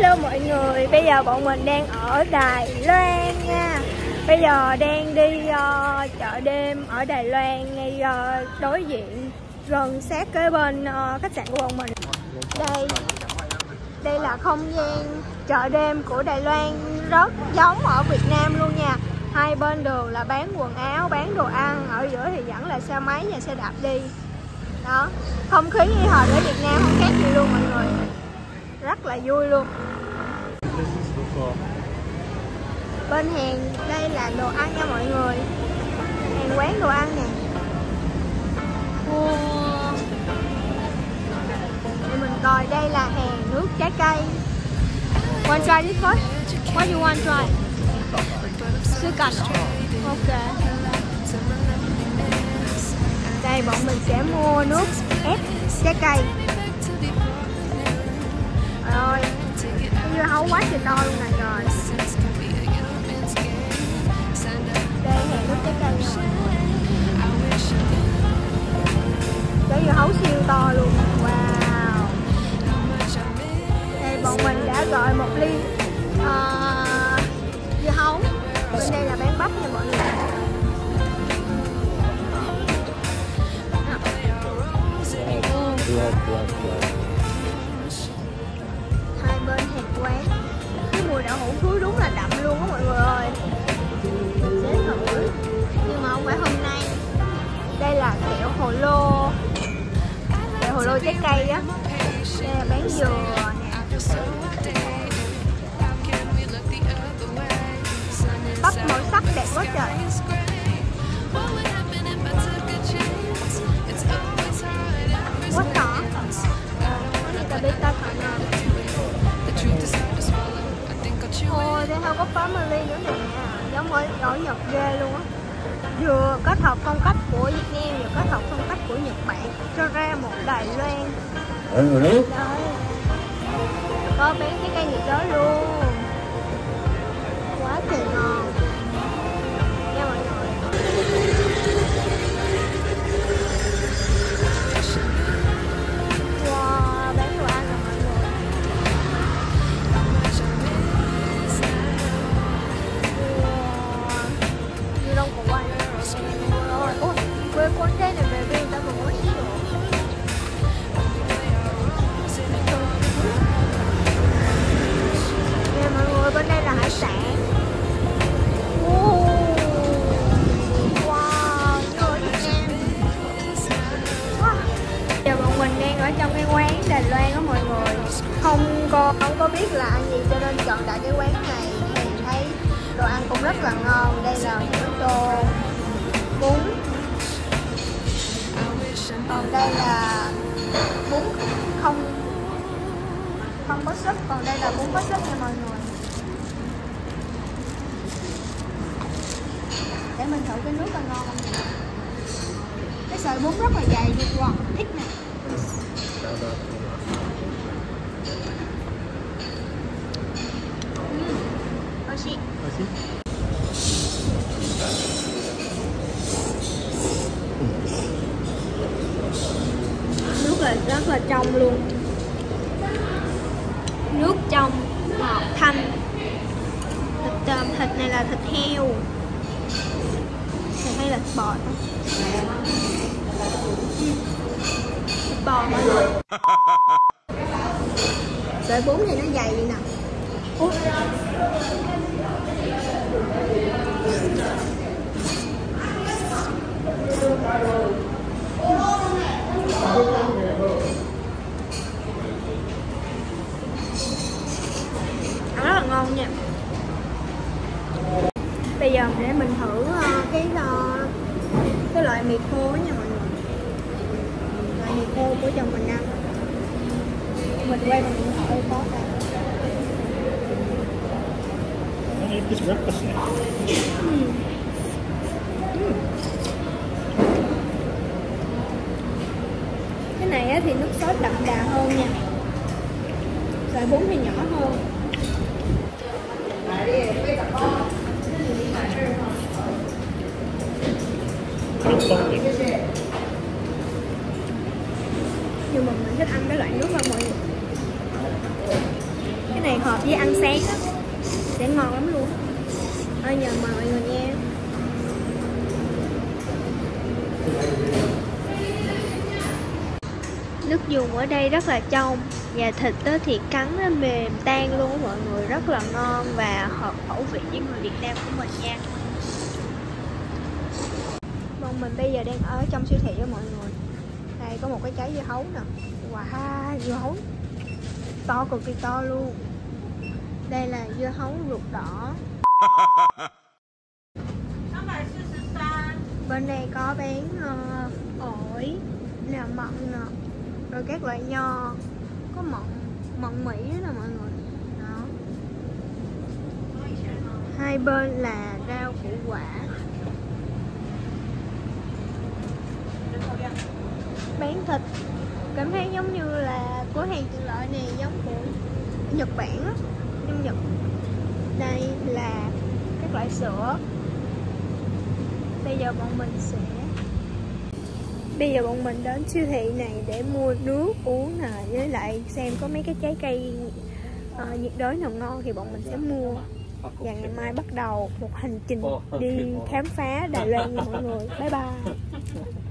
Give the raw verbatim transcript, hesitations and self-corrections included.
Hello mọi người, bây giờ bọn mình đang ở Đài Loan nha. Bây giờ đang đi uh, chợ đêm ở Đài Loan, ngay uh, đối diện, gần sát kế bên uh, khách sạn của bọn mình. Đây, đây là không gian chợ đêm của Đài Loan, rất giống ở Việt Nam luôn nha. Hai bên đường là bán quần áo, bán đồ ăn, ở giữa thì vẫn là xe máy và xe đạp đi. Đó, không khí y hệt ở Việt Nam, không khác gì luôn mọi người. Rất là vui luôn. Bên hàng đây là đồ ăn nha mọi người. Hàng quán đồ ăn nè. Wow. Để mình coi, đây là hàng nước trái cây. Want try this first? What you want try? Sư cảnh. Ok. Đây bọn mình sẽ mua nước ép trái cây. Rồi, cái dưa hấu quá trời to luôn này rồi. Đây hàng nước trái cây rồi. Cái dưa hấu siêu to luôn. Wow. Đây bọn mình đã gọi một ly uh, dưa hấu. Bên đây là bán bắp nha mọi người. Hai bên hàng quán. Cái mùi đậu hũ thúi đúng là đậm luôn á mọi người ơi. Mình sẽ thử, nhưng mà không phải hôm nay. Đây là kẹo hồ lô, kẹo hồ lô trái cây á. Đây là bán dừa nè. Bắp màu sắc đẹp quá trời. Quá tỏ. Ôi, đây không có family nữa nè. Giống ở, ở Nhật ghê luôn á. Vừa kết hợp phong cách của Việt Nam, vừa kết hợp phong cách của Nhật Bản, cho ra một Đài Loan. Đấy. Có bán cái cây nhiệt đới luôn. Quá trời ngon nha mọi người. Wow, bán đồ ăn rồi mọi người. Wow. Như đông của quay. Ôi, quê con thế này về bên ta còn có gì nữa. Nè mọi người, bên đây là hải sản. Wow, như ở Việt Nam. Wow. Giờ bọn mình đang ở trong cái quán Đài Loan đó mọi người. Không có không có biết là ăn gì cho nên chọn tại cái quán này. Thì thấy đồ ăn cũng rất là ngon. Đây là một tô bún. Còn đây là bún không không có súp, còn đây là bún có súp nha mọi người. Để mình thử cái nước coi ngon không. Cái sợi bún rất là dày luôn. Wow, thích nè. Oishi. Nước là rất là trong luôn. Nước trong, ngọt thanh. Thịt, thịt này là thịt heo. Thịt hay là thịt bò thôi. Thịt bò mọi người. Sợi bún thì nó dày vậy nè. Ủa? Ăn rất là ngon nha. Bây giờ để mình thử uh, cái uh, cái loại mì khô nha mọi người. Loại mì khô của chồng mình ăn. Mình quay bằng điện thoại có cả. Ừ. Ừ. Cái này thì nước sốt đậm đà hơn nha. Sợi bún thì nhỏ hơn. Nhưng mà mình thích ăn cái loại nước hơn mọi người. Cái này này hợp với ăn sáng á, sẽ ngon lắm luôn. Ơi nhờ mời mọi người nha. Nước dùng ở đây rất là trong và thịt thì cắn nó mềm tan luôn á mọi người, rất là ngon và hợp khẩu vị với người Việt Nam của mình nha. Bọn mình bây giờ đang ở trong siêu thị đó mọi người. Đây có một cái trái dưa hấu nè. Wow, dưa hấu to cực kỳ to luôn. Đây là dưa hấu ruột đỏ. Bên đây có bán uh, ổi, là mận nè, rồi các loại nho, có mận, mận Mỹ đó nè mọi người. Đó. Hai bên là rau củ quả. Bán thịt, cảm thấy giống như là cửa hàng tiện lợi này, giống của Nhật Bản á, trong Nhật. Đây là các loại sữa. Bây giờ bọn mình sẽ Bây giờ bọn mình đến siêu thị này để mua nước uống nè, với lại xem có mấy cái trái cây uh, nhiệt đới nào ngon thì bọn mình sẽ mua. Và ngày mai bắt đầu một hành trình đi khám phá Đài Loan nha mọi người. Bye bye.